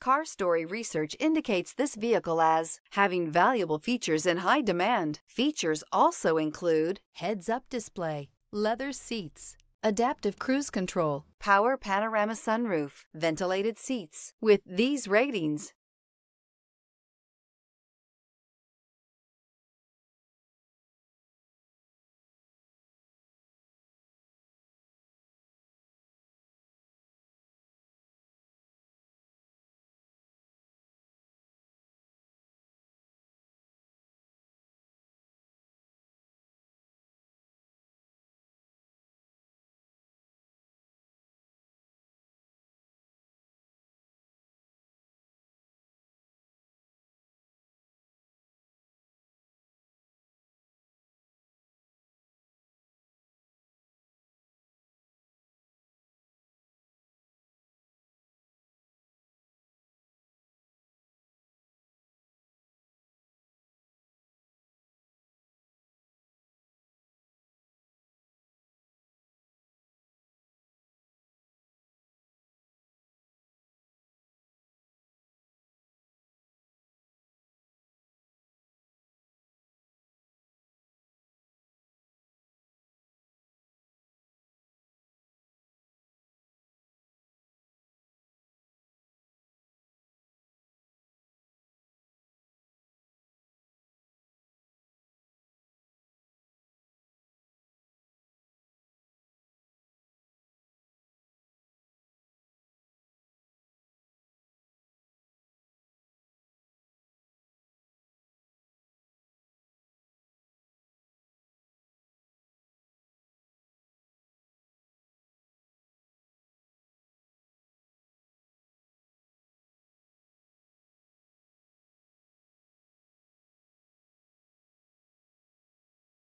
Car Story research indicates this vehicle as having valuable features in high demand. Features also include heads-up display, leather seats, adaptive cruise control, power panorama sunroof, ventilated seats. With these ratings,